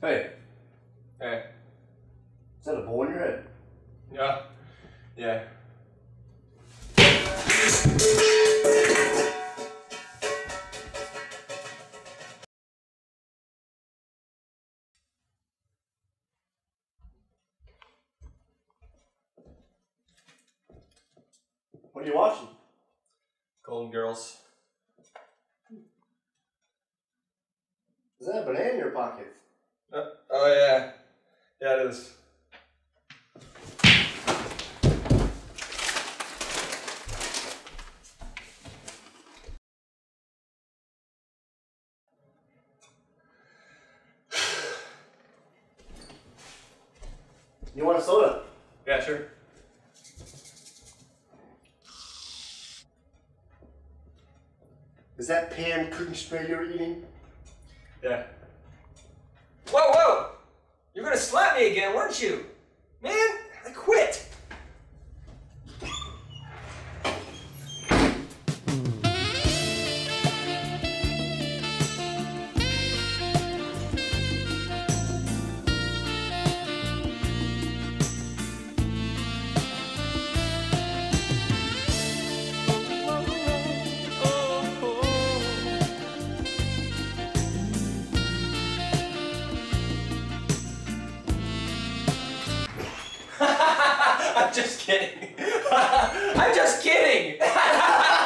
Hey, Hey. is that a bowl in your head? Yeah. Yeah. What are you watching? Golden Girls. Is that a banana in your pocket? Oh yeah. Yeah, it is. You want a soda? Yeah, sure. Is that pan cooking spray you're eating? Yeah. Whoa, whoa! You're gonna slap me again, weren't you? Man, I quit! I'm just kidding. I'm just kidding.